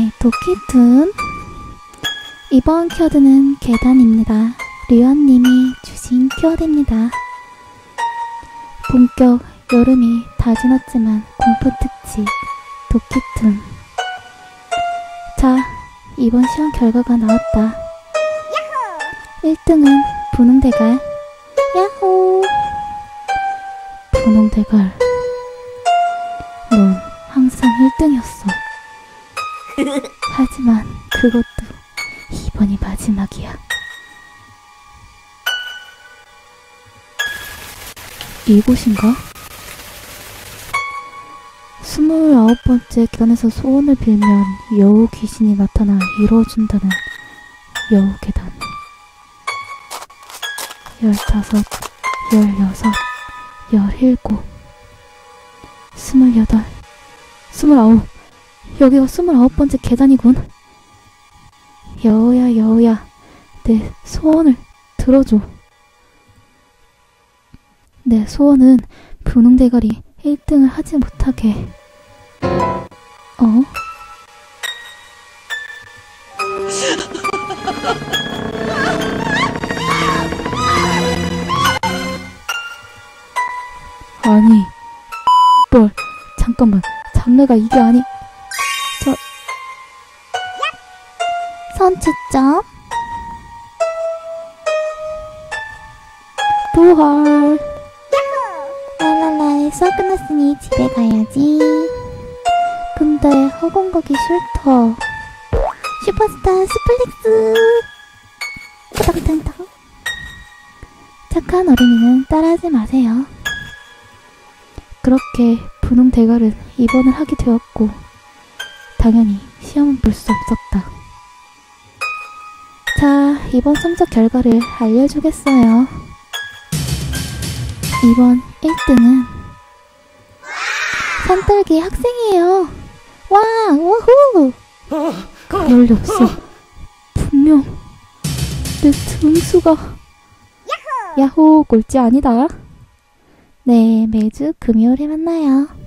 네, 도끼툰. 이번 키워드는 계단입니다. 류언님이 주신 키워드입니다. 본격 여름이 다 지났지만 공포특집 도끼툰. 자, 이번 시험 결과가 나왔다. 1등은 분홍대갈. 야호! 분홍대갈, 넌 항상 1등이었어. 하지만 그것도 이번이 마지막이야. 이곳인가? 29번째 계단에서 소원을 빌면 여우 귀신이 나타나 이루어준다는 여우 계단. 15, 16, 17, 28, 29. 여기가 29번째 계단이군. 여우야, 여우야, 내 소원을 들어줘. 내 소원은 분홍대갈이 1등을 하지 못하게. 아니, 뭘, 잠깐만, 장르가 이게 아니... 선취점. 부활. 랄랄라, 수업 끝났으니 집에 가야지. 근데 학원 가기 싫다. 슈퍼스타 스플렉스. 따당탕탕. 착한 어린이는 따라하지 마세요. 그렇게 분홍대갈은 입원을 하게 되었고 당연히 시험은 볼 수 없었다. 자, 이번 성적 결과를 알려주겠어요. 이번 1등은 산딸기 학생이에요. 와, 우후! 그럴 리 없어. 분명 내 등수가 야호! 꼴찌 아니다. 네, 매주 금요일에 만나요.